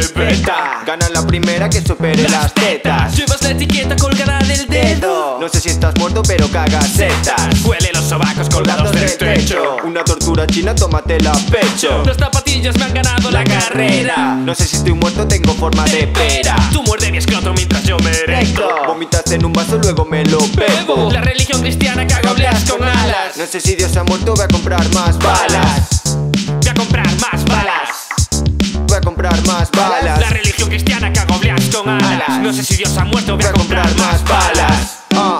beta. Gana la primera que supere las tetas. Llevas la etiqueta colgada del dedo. No sé si estás muerto pero cagas setas. Huele los sobacos colgados del techo. Una tortura china, tómatela a pecho. Las zapatillas me han ganado la carrera. No sé si estoy muerto, tengo forma de pera. Tú muerde mi escroto mientras yo me erecto. Vomitaste en un vaso, luego me lo bebo. La religión cristiana caga obleas con alas. No sé si Dios ha muerto, voy a comprar más balas. Voy a comprar más balas. Voy a comprar más balas. La religión cristiana caga obleas con alas. No sé si Dios ha muerto, voy a comprar más balas.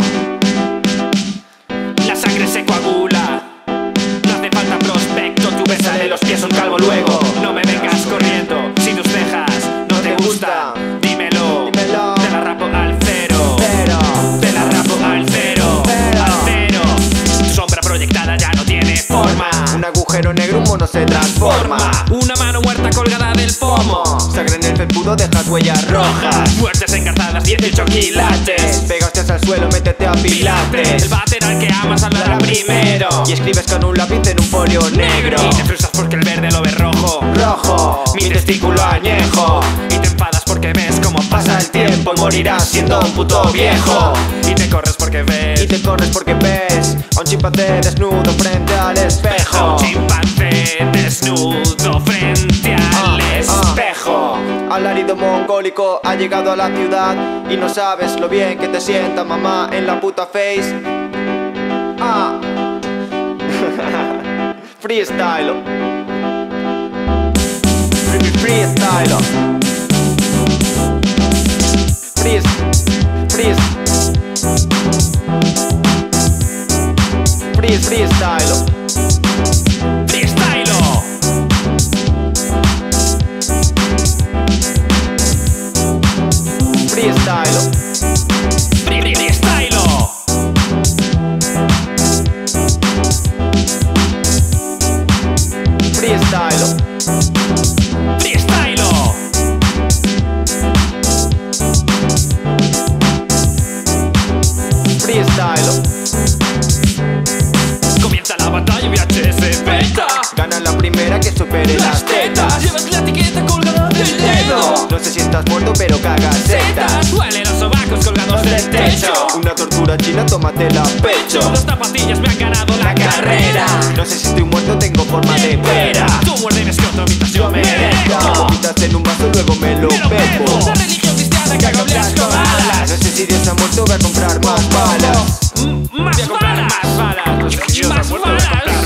La sangre se coagula. No hace falta prospecto, tú bésale los pies a un calvo luego. No me vengas corriendo, si tus cejas no te gustan, dímelo. Te la rapo al cero. Te la rapo al cero. Al cero. Tu sombra proyectada ya no tiene forma. Un agujero negro, un mono se transforma. Una mano muerta colgada del pomo. Sangre en el felpudo, dejas huellas rojas. Muertes engarzadas, 18 quilates. Pegaste al suelo, métete a pilates. El váter al que amas hablará primero. Y escribes con un lápiz en un folio negro. Y te frustras porque el verde lo ves rojo. Rojo, Mi testículo añejo. Y te enfadas porque ves cómo pasa el tiempo y morirás siendo un puto viejo. Y te corres porque ves. Y te corres porque ves a un chimpancé desnudo frente al espejo. A un chimpancé desnudo frente al espejo. Alarido mongólico ha llegado a la ciudad y no sabes lo bien que te sienta mamá en la puta face. Freestyle. Freestyle. Freestyle. Freestyle. Freestyle. Freestyle. Freestyle. Freestyle. Freestyle. Comienza la batalla VHS beta. Gana la primera que supere las tetas. Llevas la etiqueta colgada del dedo. No sé si estás muerto pero cagas setas. Huele los sobacos colgados del techo. Una tortura china, tómatela a pecho. Las zapatillas me han ganado la carrera. No sé si estoy muerto, tengo forma de pera. Tú muerde mi escroto mientras yo me erecto. Vomitaste en un vaso, luego me lo bebo. La religión cristiana caga obleas con alas. No sé si Dios ha muerto, voy a comprar más balas. Más balas. Más balas. No sé si Dios ha muerto,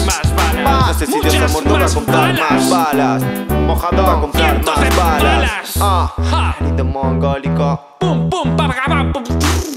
voy a comprar más balas. Mojado va a comprar más balas. Alarido mongólico. Pum pum pa pa pa pum.